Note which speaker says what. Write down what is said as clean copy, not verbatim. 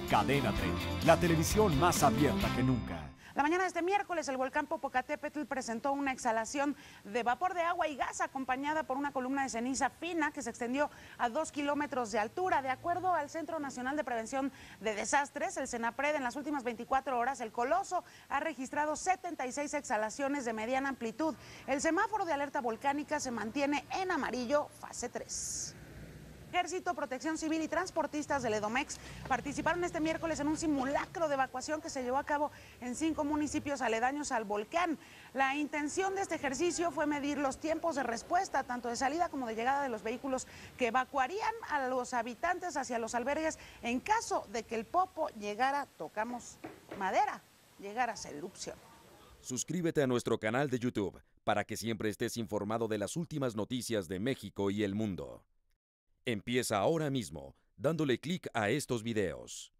Speaker 1: Cadena 30, la televisión más abierta que nunca.
Speaker 2: La mañana de este miércoles, el volcán Popocatépetl presentó una exhalación de vapor de agua y gas acompañada por una columna de ceniza fina que se extendió a 2 kilómetros de altura. De acuerdo al Centro Nacional de Prevención de Desastres, el CENAPRED, en las últimas 24 horas, el coloso ha registrado 76 exhalaciones de mediana amplitud. El semáforo de alerta volcánica se mantiene en amarillo, fase 3. Ejército, Protección Civil y transportistas del Edomex participaron este miércoles en un simulacro de evacuación que se llevó a cabo en 5 municipios aledaños al volcán. La intención de este ejercicio fue medir los tiempos de respuesta, tanto de salida como de llegada de los vehículos que evacuarían a los habitantes hacia los albergues en caso de que el Popo llegara, tocamos madera, llegara a hacer erupción.
Speaker 3: Suscríbete a nuestro canal de YouTube para que siempre estés informado de las últimas noticias de México y el mundo. Empieza ahora mismo, dándole clic a estos videos.